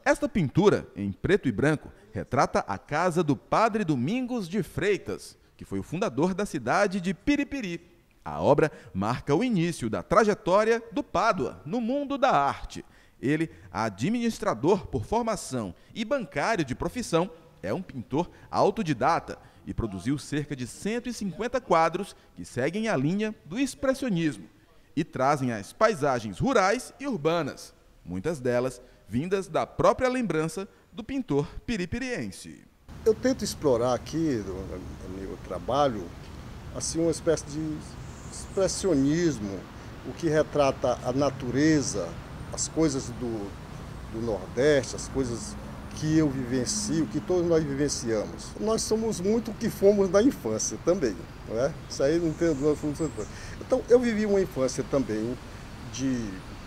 Esta pintura, em preto e branco, retrata a casa do padre Domingos de Freitas, que foi o fundador da cidade de Piripiri. A obra marca o início da trajetória do Pádua no mundo da arte. Ele, administrador por formação e bancário de profissão, é um pintor autodidata e produziu cerca de 150 quadros que seguem a linha do expressionismo e trazem as paisagens rurais e urbanas, muitas delas vindas da própria lembrança do pintor piripiriense. Eu tento explorar aqui no meu trabalho assim uma espécie de expressionismo, o que retrata a natureza, as coisas do Nordeste, as coisas que eu vivencio, que todos nós vivenciamos. Nós somos muito o que fomos na infância também, não é? Isso aí não tem nós fomos na infância. Então, eu vivi uma infância também de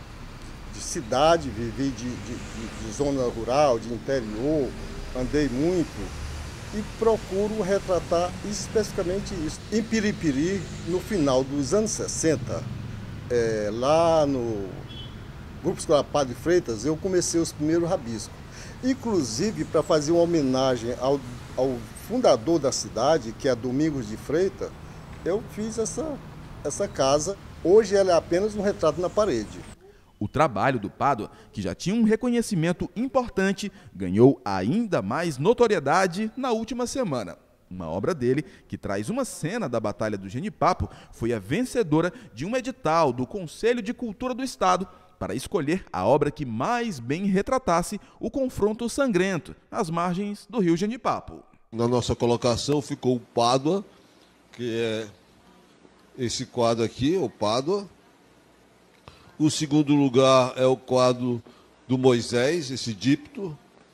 cidade, vivi de zona rural, de interior, andei muito e procuro retratar especificamente isso. Em Piripiri, no final dos anos 60, lá no Grupo Escolar Padre Freitas, eu comecei os primeiros rabiscos. Inclusive, para fazer uma homenagem ao fundador da cidade, que é Domingos de Freitas, eu fiz essa casa. Hoje ela é apenas um retrato na parede. O trabalho do Pádua, que já tinha um reconhecimento importante, ganhou ainda mais notoriedade na última semana. Uma obra dele, que traz uma cena da Batalha do Genipapo, foi a vencedora de um edital do Conselho de Cultura do Estado para escolher a obra que mais bem retratasse o confronto sangrento às margens do rio Genipapo. Na nossa colocação ficou o Pádua, que é esse quadro aqui, o Pádua. O segundo lugar é o quadro do Moisés, esse dípto.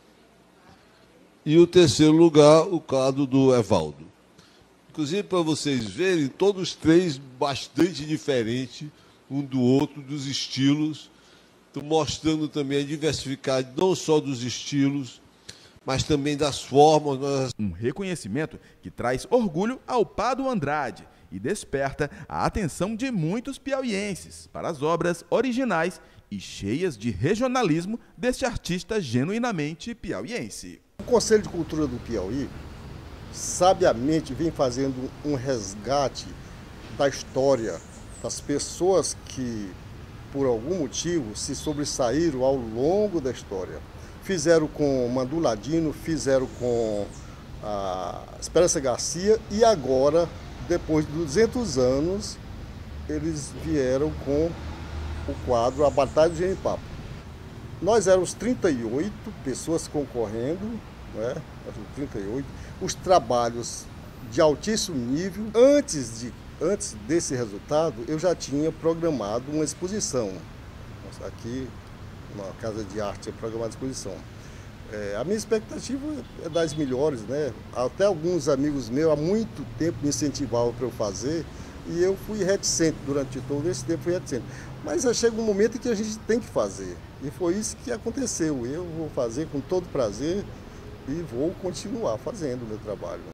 E o terceiro lugar, o quadro do Evaldo. Inclusive, para vocês verem, todos os três bastante diferentes um do outro, dos estilos. Estou mostrando também a diversificação não só dos estilos, mas também das formas. Um reconhecimento que traz orgulho ao Pádua Andrade e desperta a atenção de muitos piauienses para as obras originais e cheias de regionalismo deste artista genuinamente piauiense. O Conselho de Cultura do Piauí, sabiamente, vem fazendo um resgate da história das pessoas que, por algum motivo, se sobressaíram ao longo da história. Fizeram com Mandu Ladino, fizeram com a Esperança Garcia e agora, depois de 200 anos, eles vieram com o quadro A Batalha do Genipapo. Nós éramos 38 pessoas concorrendo, né? 38. Os trabalhos de altíssimo nível. Antes desse resultado, eu já tinha programado uma exposição. Aqui, na Casa de Arte, é programada exposição. A minha expectativa é das melhores, né? Até alguns amigos meus há muito tempo me incentivavam para eu fazer e eu fui reticente durante todo esse tempo, Mas chega um momento em que a gente tem que fazer e foi isso que aconteceu. Eu vou fazer com todo prazer e vou continuar fazendo o meu trabalho.